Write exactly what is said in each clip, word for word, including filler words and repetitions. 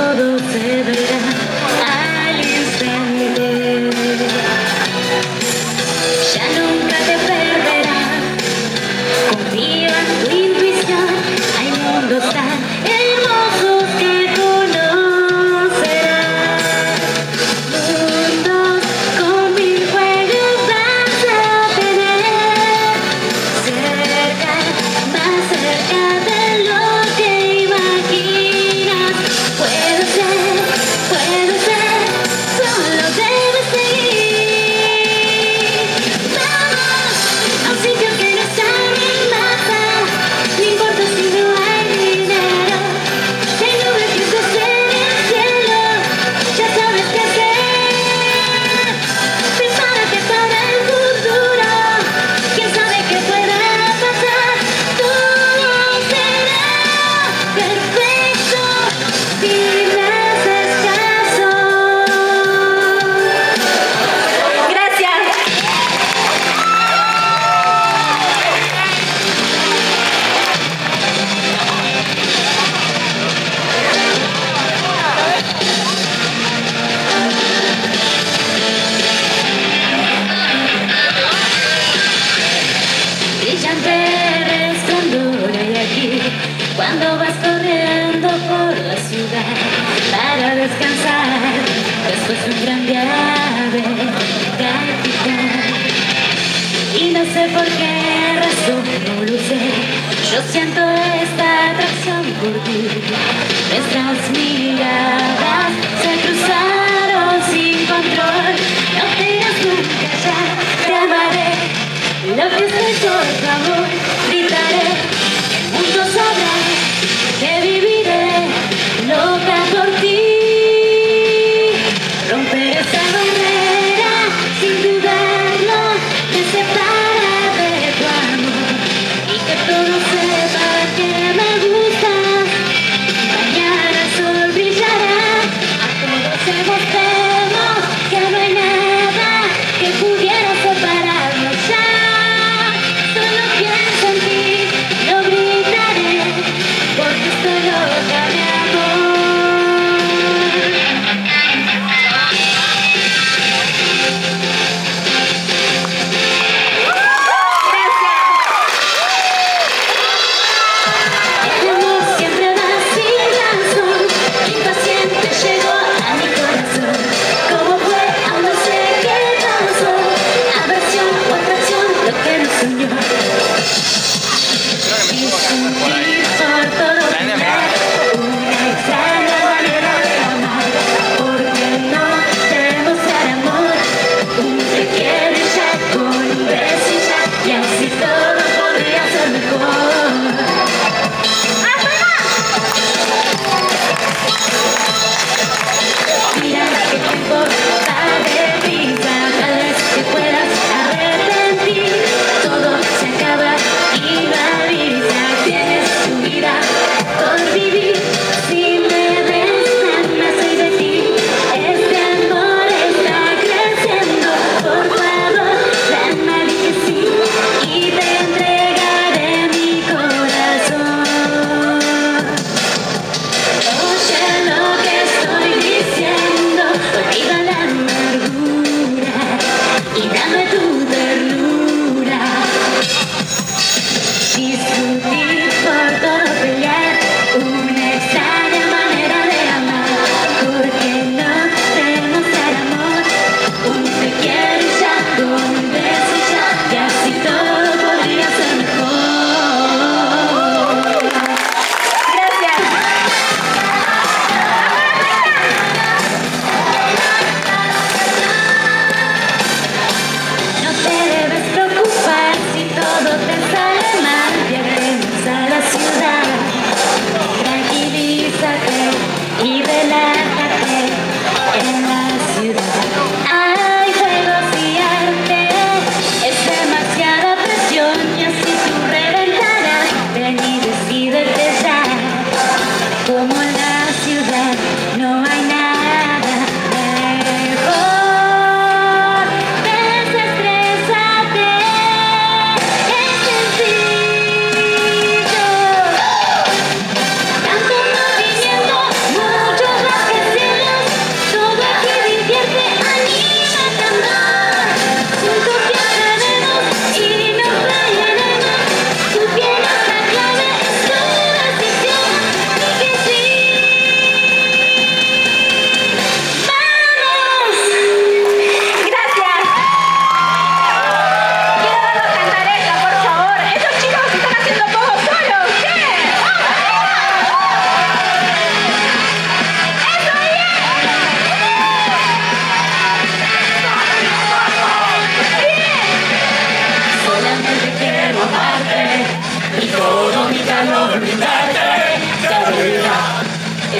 todo se verá al instante. Ya nunca te perderás, confía en tu intuición, hay mundos tan hermosos que conocerás, mundos con mil juegos vas a tener, cerca, más cerca de lo que imaginas. Puede ser, puede ser, solo debes seguir. Vamos a un sitio que nos amenaza, no importa si no hay dinero, si hay nubes grises en el cielo, ya sabes qué hacer. Prepárate para el futuro, quién sabe qué pueda pasar. Todo será perfecto si me haces caso. Gracias. Brillante resplandor hay aquí cuando vas corriendo por la ciudad para descansar después de un gran viaje práctico. Y no sé por qué razón, no lo sé, yo siento esta atracción por ti. Nuestras miradas se cruzaron sin control, no te irás nunca ya, te amaré. Lo que estoy por favor, gritaré, el mundo sabrá que viviré loca por ti. Romper esa barrera, sin dudarlo, me separa de tu amor. Y que todos sepan que me gustas, mañana el sol brillará, a todos hemos vemos que no hay nada que pudiera separarnos ya. Solo pienso en ti, lo gritaré,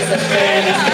esas penas